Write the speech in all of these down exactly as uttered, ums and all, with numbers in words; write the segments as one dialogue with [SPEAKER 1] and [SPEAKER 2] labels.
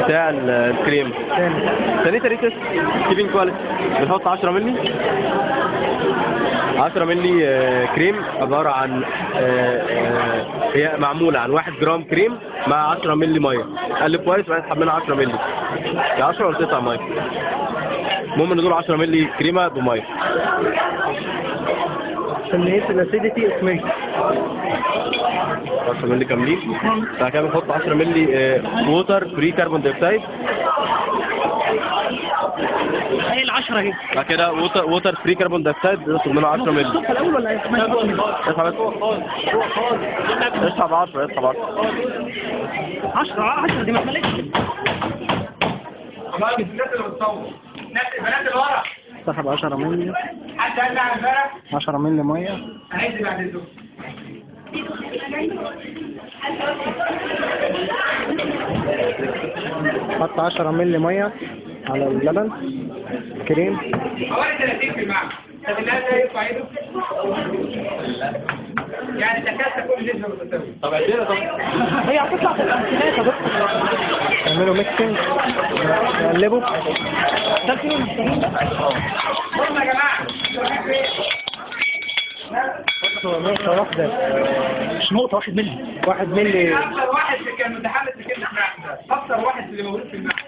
[SPEAKER 1] بتاع الكريم. ثاني ريتس كيبنج كواليتي بنحط عشرة مللي عشرة مللي كريم عبارة عن هي معمولة عن واحد جرام كريم مع عشرة مللي مية. قلب كويس وبعدين تسحب منها عشرة مللي يا عشرة ولا تسعة مية. المهم ان دول عشرة مللي كريمة بمية.
[SPEAKER 2] كمية الاسيديتي اسمها
[SPEAKER 1] عشرة مللي كاملين. بعد كده بنحط عشرة مللي ووتر فري كربون دايوكسيد.
[SPEAKER 2] هي العشرة اهي.
[SPEAKER 1] بعد كده ووتر ووتر فري كربون دايوكسيد بناخد منها عشرة مللي.
[SPEAKER 2] الصبح الاول ولا
[SPEAKER 1] اسحب اسحب عشرة اسحب عشرة
[SPEAKER 2] عشرة عشرة دي ما اتملتش.
[SPEAKER 3] والله الناس اللي بتصور الناس البنات اللي ورا
[SPEAKER 2] سحب عشرة مللي
[SPEAKER 3] حد قال لي على امبارح
[SPEAKER 2] عشرة مللي مية.
[SPEAKER 3] هنزل بعد الظهر.
[SPEAKER 2] حط عشرة مللي مية على اللبن كريم.
[SPEAKER 3] حوالي ثلاثين في المعنى. طب الناس ده يرفع ايده يعني تكاد تكون نسبة متساوية.
[SPEAKER 1] طب عشرة طب
[SPEAKER 2] هي هتطلع في الخمسينات يا دكتور. اعملوا ميكسنج نقلبه. ده كيلو مستنيين بقى.
[SPEAKER 3] بصوا يا جماعة
[SPEAKER 2] نقطة واحدة مش نقطة واحد مللي واحد مللي.
[SPEAKER 3] أكثر واحد اللي كان متحمس لكلمة معدة أكثر واحد اللي موجود في المعدة.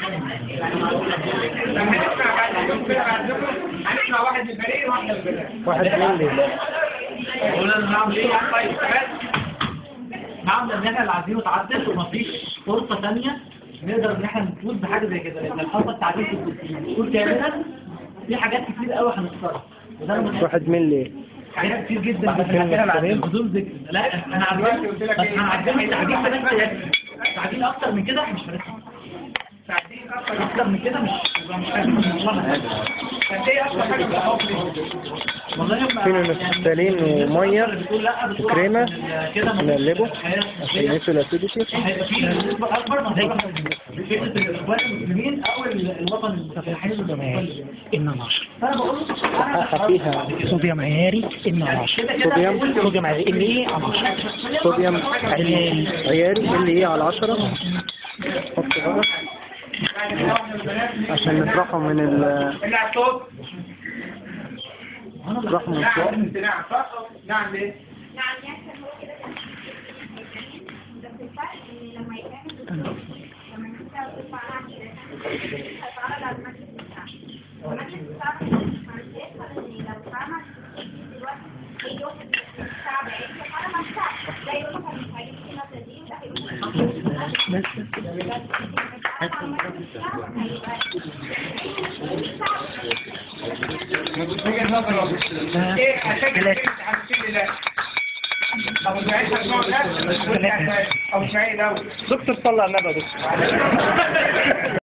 [SPEAKER 3] لما هنسمع بعد اليوم كده بعد ذكر هنسمع واحد من البنين وواحد من البنات.
[SPEAKER 2] واحد مللي.
[SPEAKER 3] قلنا نعمل ايه؟ طيب تمام.
[SPEAKER 4] نعم ان احنا اللي عايزينه اتعدل ومفيش فرصه ثانيه نقدر ان احنا نفوز بحاجه زي كده لان الخطه التعديل في الدستور كاملا في حاجات كتير قوي هنختارها
[SPEAKER 2] واحد مللي
[SPEAKER 4] حاجات كتير جدا بدون ذكر. لا انا عدلت بس هنعدل تعديل بس تعديل اكتر من كده مش هنفهم.
[SPEAKER 3] تعديل أكثر
[SPEAKER 4] اكتر من كده مش مش حاجه مش
[SPEAKER 3] قد إيه أكثر حاجة في الحب؟
[SPEAKER 4] والله
[SPEAKER 2] فين المستلين وميه وكريمه نقلبه عشان ينسوا الاسيديتي.
[SPEAKER 4] هيبقى في نسبه اكبر من فكره الاخوان المسلمين او الوطن المسلمين
[SPEAKER 2] إن عشرة.
[SPEAKER 4] فانا بقول
[SPEAKER 2] فيها صوديوم عياري إن عشرة. صوديوم صوديوم عياري اللي إيه على عشرة. صوديوم عياري عياري اللي إيه على عشرة. حط بقى عشان نطرحه من ال
[SPEAKER 3] اللي الصوت
[SPEAKER 2] نطرحه من
[SPEAKER 3] نعم
[SPEAKER 2] فوق.
[SPEAKER 3] امتناع صح؟ نعم ليه؟
[SPEAKER 5] نعم يحصل هو كده بس الفرق ان لما يتعمل لما انت ترفع عن هتعرض على المجلس بتاعك. المجلس بتاعك مش هيحصل ان لو فعلا دلوقتي اي واحد بتاع بعيد فعلا ما بتاعش ده يقول لك مش هيجي في نقطه دي ده هيقول
[SPEAKER 3] وجهة نظر ايه اشكل على الشيء ده او بعيد النوع ده او مش عايز
[SPEAKER 2] دكتور طلع النبض.